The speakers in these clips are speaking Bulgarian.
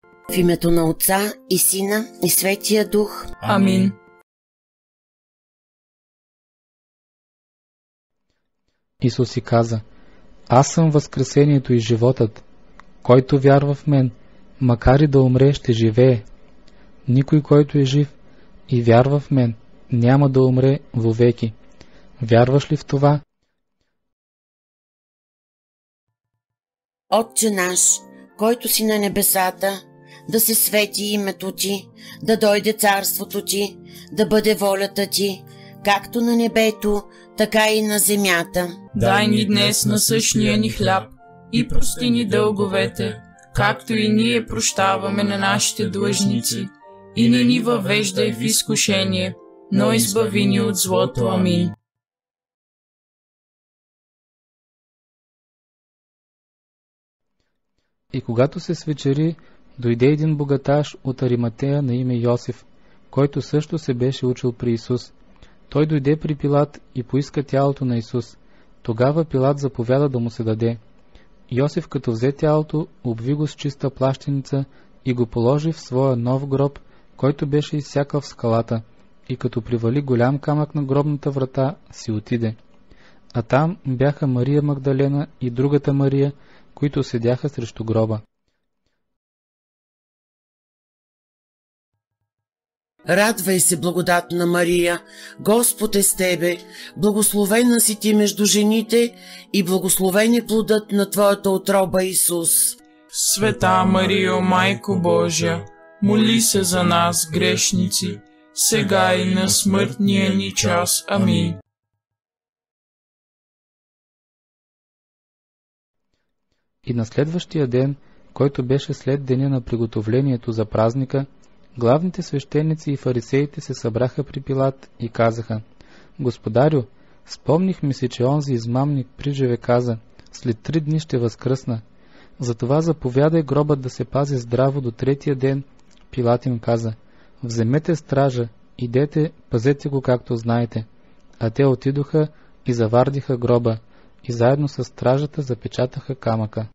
В името на Отца и Сина и Светия Дух. Амин. Исус си каза: аз съм възкресението и животът. Който вярва в мен, макар и да умре, ще живее. Никой, който е жив и вярва в мен, няма да умре вовеки. Вярваш ли в това? Отче наш, който си на небесата, да се свети името Ти, да дойде царството Ти, да бъде волята Ти, както на небето, така и на земята. Дай ни днес насъщния ни хляб и прости ни дълговете, както и ние прощаваме на нашите длъжници. И не ни въвеждай в изкушение, но избави ни от злото. Амин. И когато се свечери, дойде един богаташ от Ариматея на име Йосиф, който също се беше учил при Исус. Той дойде при Пилат и поиска тялото на Исус. Тогава Пилат заповяда да му се даде. Йосиф, като взе тялото, обви го с чиста плащеница и го положи в своя нов гроб, който беше изсякал в скалата, и като привали голям камък на гробната врата, си отиде. А там бяха Мария Магдалена и другата Мария, които седяха срещу гроба. Радвай се, благодатна Мария, Господ е с тебе, благословена си ти между жените и благословен е плодът на твоята утроба Исус. Света Марио, Майко Божия, моли се за нас, грешници, сега и на смъртния ни час. Амин. И на следващия ден, който беше след деня на приготовлението за празника, главните свещеници и фарисеите се събраха при Пилат и казаха: Господарю, спомнихме си, че онзи измамник приживе каза: след 3 дни ще възкръсна. Затова заповядай гробът да се пази здраво до 3-тия ден. Пилат им каза: вземете стража, идете, пазете го както знаете. А те отидоха и завардиха гроба и заедно с стражата запечатаха камъка.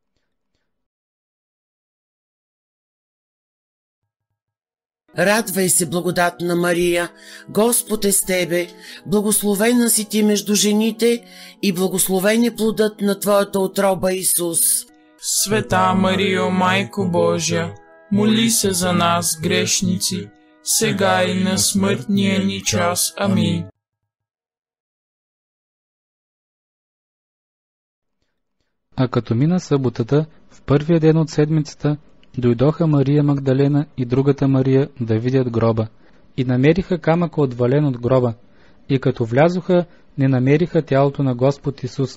Радвай се, благодатна Мария, Господ е с тебе, благословена си ти между жените и благословен е плодът на твоята утроба Исус. Света Марио, Майко Божия, моли се за нас, грешници, сега и на смъртния ни час. Амин. А като мина съботата, в първия ден от седмицата, дойдоха Мария Магдалена и другата Мария да видят гроба и намериха камъка отвален от гроба, и като влязоха, не намериха тялото на Господ Исус.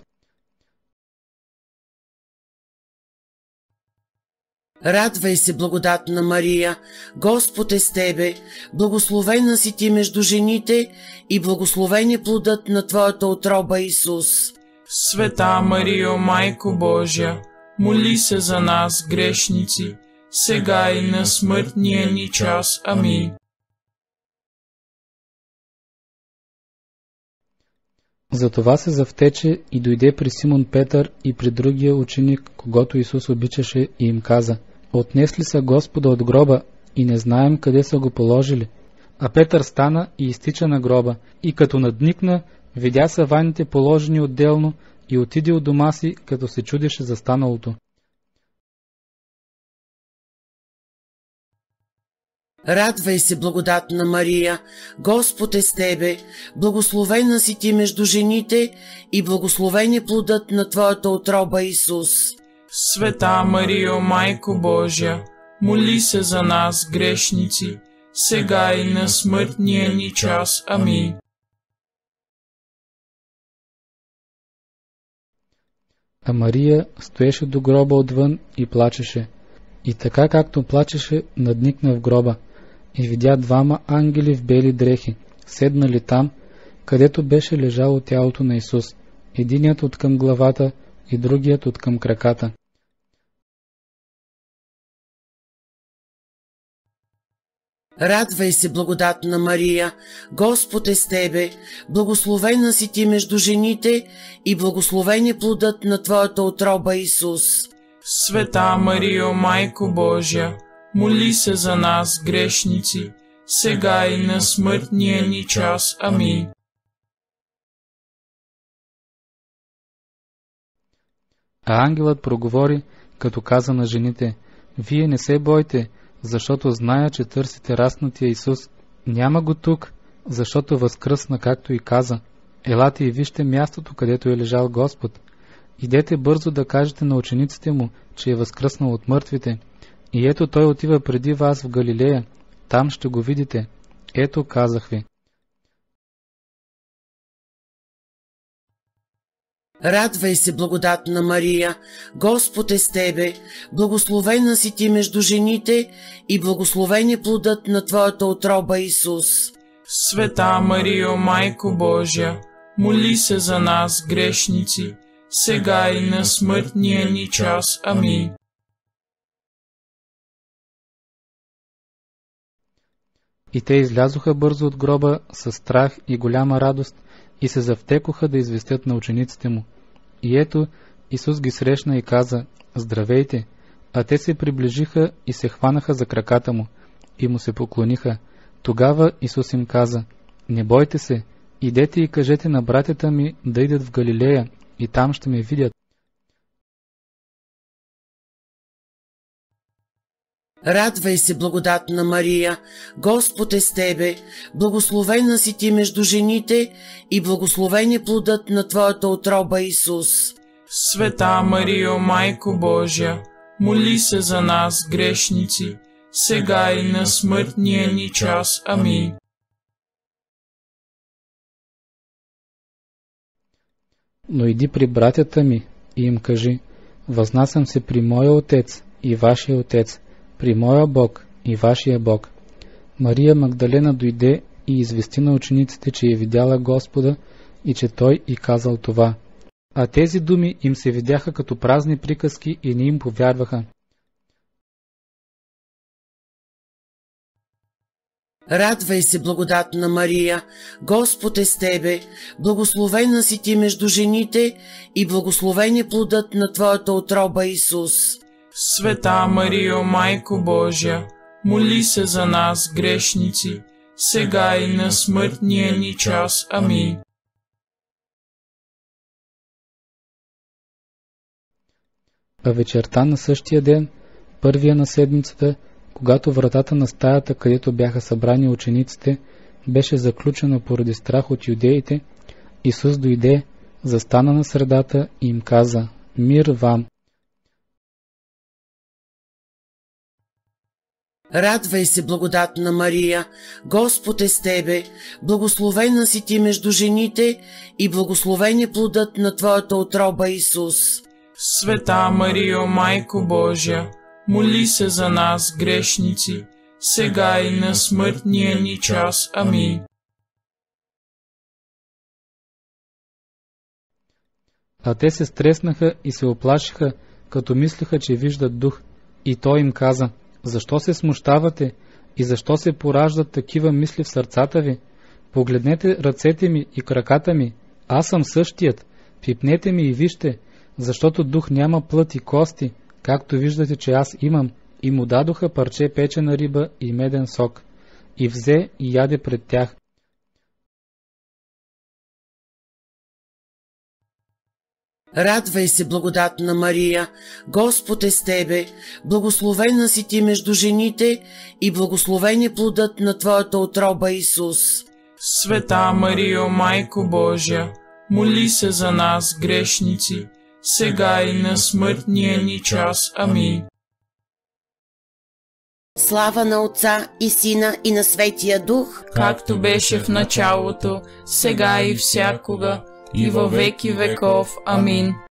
Радвай се, благодатна Мария, Господ е с тебе, благословена си ти между жените и благословен е плодът на твоята утроба Исус. Света Марио, Майко Божия, моли се за нас, грешници, сега и на смъртния ни час. Амин. Затова се завтече и дойде при Симон Петър и при другия ученик, когото Исус обичаше, и им каза: отнесли са Господа от гроба и не знаем къде са го положили. А Петър стана и изтича на гроба, и като надникна, видя саваните положени отделно и отиде от дома си, като се чудеше за станалото. Радвай се, благодатна Мария, Господ е с тебе, благословена си ти между жените и благословен е плодът на твоята утроба Исус. Света Марио, Майко Божия, моли се за нас, грешници, сега и на смъртния ни час. Амин. А Мария стоеше до гроба отвън и плачеше. И така както плачеше, надникна в гроба и видя 2 ангели в бели дрехи, седнали там, където беше лежало тялото на Исус, единият от към главата и другият от към краката. Радвай се, благодатна Мария, Господ е с тебе, благословена си ти между жените и благословен е плодът на твоята утроба Исус. Света Марио, Майко Божия, моли се за нас, грешници, сега и на смъртния ни час. Амин. А ангелът проговори, като каза на жените: вие не се бойте, защото зная, че търсите раснатия Исус. Няма го тук, защото възкръсна, както и каза. Елате и вижте мястото, където е лежал Господ. Идете бързо да кажете на учениците му, че е възкръснал от мъртвите. И ето той отива преди вас в Галилея, там ще го видите. Ето, казах ви. Радвай се, благодатна Мария, Господ е с тебе, благословена си ти между жените и благословен е плодът на твоята утроба, Исус. Света Марио, Майко Божия, моли се за нас, грешници, сега и на смъртния ни час. Амин. И те излязоха бързо от гроба със страх и голяма радост и се завтекоха да известят на учениците му. И ето, Исус ги срещна и каза: здравейте! А те се приближиха и се хванаха за краката му и му се поклониха. Тогава Исус им каза: не бойте се, идете и кажете на братята ми да идат в Галилея и там ще ме видят. Радвай се, благодатна Мария, Господ е с тебе, благословена си ти между жените и благословен е плодът на твоята утроба, Исус. Света Марио, Майко Божия, моли се за нас, грешници, сега и на смъртния ни час. Амин. Но иди при братята ми и им кажи: възнасям се при моя Отец и вашия Отец, при моя Бог и вашия Бог. Мария Магдалена дойде и извести на учениците, че е видяла Господа и че Той и казал това. А тези думи им се видяха като празни приказки и не им повярваха. Радвай се, благодатна Мария, Господ е с тебе, благословена си ти между жените и благословен е плодът на твоята утроба, Исус. Света Марио, Майко Божия, моли се за нас, грешници, сега и на смъртния ни час. Амин. А вечерта на същия ден, първия на седмицата, когато вратата на стаята, където бяха събрани учениците, беше заключена поради страх от юдеите, Исус дойде, застана на средата и им каза: мир вам! Радвай се, благодатна Мария, Господ е с тебе, благословена си ти между жените и благословен е плодът на твоята утроба, Исус. Света Марио, Майко Божия, моли се за нас, грешници, сега и на смъртния ни час. Амин. А те се стреснаха и се оплашиха, като мислеха, че виждат дух. И той им каза: защо се смущавате и защо се пораждат такива мисли в сърцата ви? Погледнете ръцете ми и краката ми, аз съм същият, пипнете ми и вижте, защото дух няма плът и кости, както виждате, че аз имам. И му дадоха парче печена риба и меден сок. И взе и яде пред тях. Радвай се, благодатна Мария, Господ е с тебе, благословена си ти между жените и благословен е плодът на твоята утроба, Исус. Света Марио, Майко Божия, моли се за нас, грешници, сега и на смъртния ни час. Амин. Слава на Отца и Сина и на Светия Дух, както беше в началото, сега и всякога, и във веки веков. Амин.